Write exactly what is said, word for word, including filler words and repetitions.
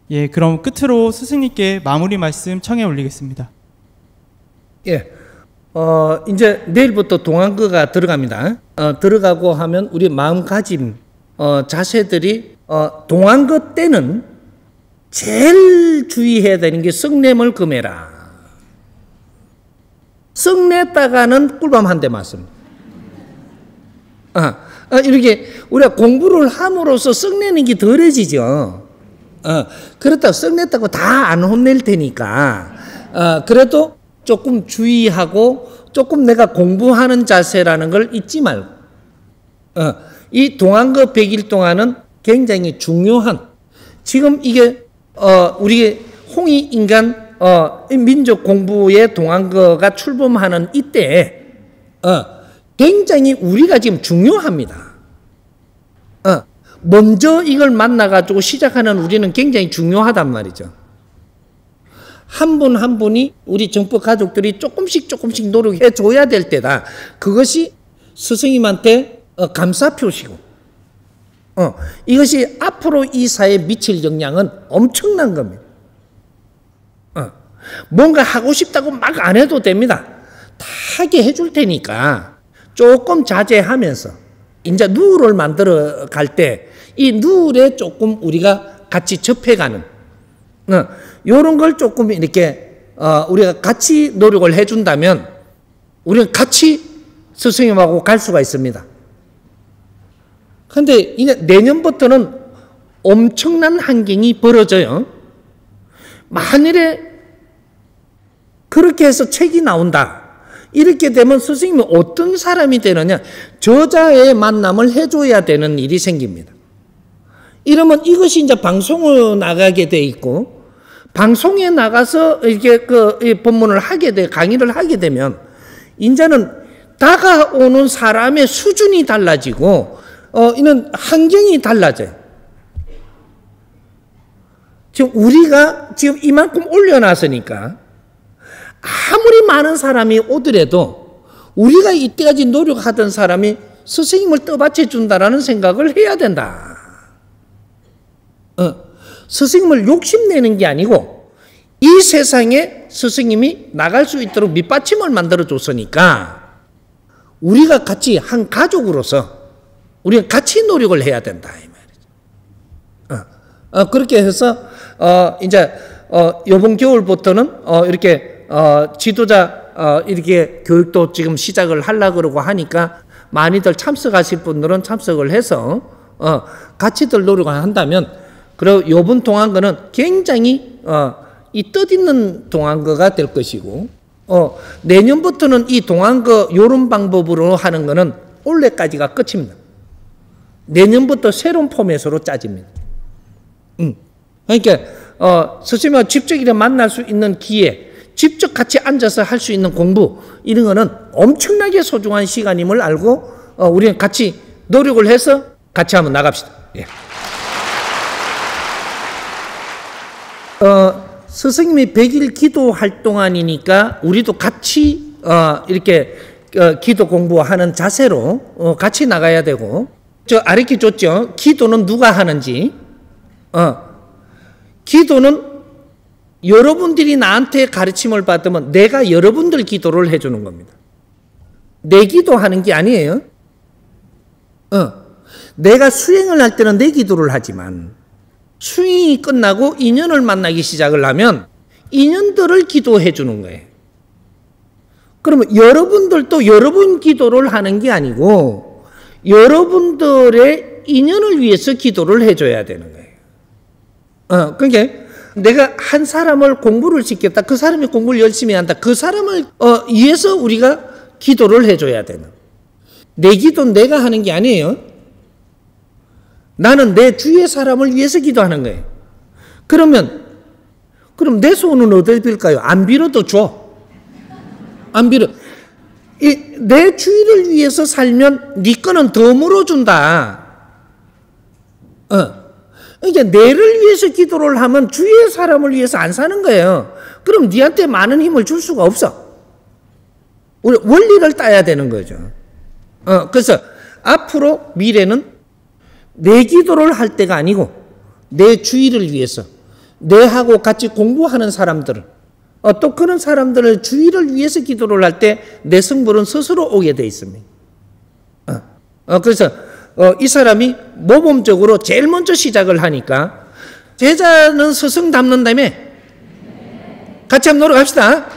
예, 그럼 끝으로 스승님께 마무리 말씀 청해 올리겠습니다. 예, 어, 이제 내일부터 동안거가 들어갑니다. 어, 들어가고 하면 우리 마음가짐, 어, 자세들이 어, 동안거 때는 제일 주의해야 되는 게 썩냄을 금해라. 썩냈다가는 꿀밤 한 대 맞습니다. 아, 아, 이렇게 우리가 공부를 함으로써 썩내는 게 덜해지죠. 어, 그렇다고 썩냈다고 다 안 혼낼 테니까, 어, 그래도 조금 주의하고 조금 내가 공부하는 자세라는 걸 잊지 말고, 어, 이 동안거 백 일 동안은 굉장히 중요한, 지금 이게 어, 우리 홍익인간 어, 민족 공부의 동안거가 출범하는 이때에 어, 굉장히 우리가 지금 중요합니다. 어, 먼저 이걸 만나가지고 시작하는 우리는 굉장히 중요하단 말이죠. 한 분 한 분이 우리 정법 가족들이 조금씩 조금씩 노력해 줘야 될 때다. 그것이 스승님한테 어, 감사 표시고, 어, 이것이 앞으로 이 사회에 미칠 영향은 엄청난 겁니다. 어, 뭔가 하고 싶다고 막 안 해도 됩니다. 다 하게 해줄 테니까 조금 자제하면서 이제 누울을 만들어 갈 때 이 누울에 조금 우리가 같이 접해가는 어, 이런 걸 조금 이렇게 어, 우리가 같이 노력을 해준다면 우리는 같이 스승님하고 갈 수가 있습니다. 그런데 이제 내년부터는 엄청난 환경이 벌어져요. 만일에 그렇게 해서 책이 나온다. 이렇게 되면 스승님이 어떤 사람이 되느냐. 저자의 만남을 해줘야 되는 일이 생깁니다. 이러면 이것이 이제 방송으로 나가게 돼 있고, 방송에 나가서 이렇게 그 법문을 하게 돼, 강의를 하게 되면, 이제는 다가오는 사람의 수준이 달라지고, 어, 이는 환경이 달라져요. 지금 우리가 지금 이만큼 올려놨으니까, 아무리 많은 사람이 오더라도, 우리가 이때까지 노력하던 사람이 스승님을 떠받쳐 준다라는 생각을 해야 된다. 어, 스승님을 욕심내는 게 아니고 이 세상에 스승님이 나갈 수 있도록 밑받침을 만들어 줬으니까 우리가 같이 한 가족으로서 우리가 같이 노력을 해야 된다 이 말이죠. 어, 어, 그렇게 해서 어, 이제 어, 이번 겨울부터는 어, 이렇게 어, 지도자 어, 이렇게 교육도 지금 시작을 하려고 그러고 하니까 많이들 참석하실 분들은 참석을 해서 어, 같이들 노력을 한다면. 그리고 이번 동안거는 굉장히 어, 이 뜻있는 동안거가 될 것이고, 어, 내년부터는 이 동안거 요런 방법으로 하는 거는 올해까지가 끝입니다. 내년부터 새로운 포맷으로 짜집니다. 음. 그러니까 어, 스승님과 직접 이렇게 만날 수 있는 기회, 직접 같이 앉아서 할 수 있는 공부, 이런 거는 엄청나게 소중한 시간임을 알고 어, 우리는 같이 노력을 해서 같이 한번 나갑시다. 예. 어, 스승님이 백 일 기도 활동안이니까 우리도 같이 어, 이렇게 어, 기도 공부하는 자세로 어, 같이 나가야 되고, 저 아래키 줬죠. 기도는 누가 하는지. 어, 기도는 여러분들이 나한테 가르침을 받으면 내가 여러분들 기도를 해주는 겁니다. 내 기도하는 게 아니에요. 어, 내가 수행을 할 때는 내 기도를 하지만 수행이 끝나고 인연을 만나기 시작을 하면 인연들을 기도해 주는 거예요. 그러면 여러분들도 여러분 기도를 하는 게 아니고 여러분들의 인연을 위해서 기도를 해줘야 되는 거예요. 어, 그러니까 내가 한 사람을 공부를 시켰다. 그 사람이 공부를 열심히 한다. 그 사람을 어, 위해서 우리가 기도를 해줘야 되는. 내 기도는 내가 하는 게 아니에요. 나는 내 주위의 사람을 위해서 기도하는 거예요. 그러면 그럼 내 소원은 어디에 빌까요? 안 빌어도 줘. 안 빌어. 이, 내 주위를 위해서 살면 네 거는 더 물어준다. 어. 그러니까 내를 위해서 기도를 하면 주위의 사람을 위해서 안 사는 거예요. 그럼 네한테 많은 힘을 줄 수가 없어. 우리 원리를 따야 되는 거죠. 어, 그래서 앞으로 미래는 내 기도를 할 때가 아니고 내 주위를 위해서, 내하고 같이 공부하는 사람들, 어, 또 그런 사람들을 주의를 위해서 기도를 할 때 내 성불은 스스로 오게 돼 있습니다. 어, 어, 그래서 어, 이 사람이 모범적으로 제일 먼저 시작을 하니까 제자는 스승 닮는다며 같이 한번 놀러 갑시다.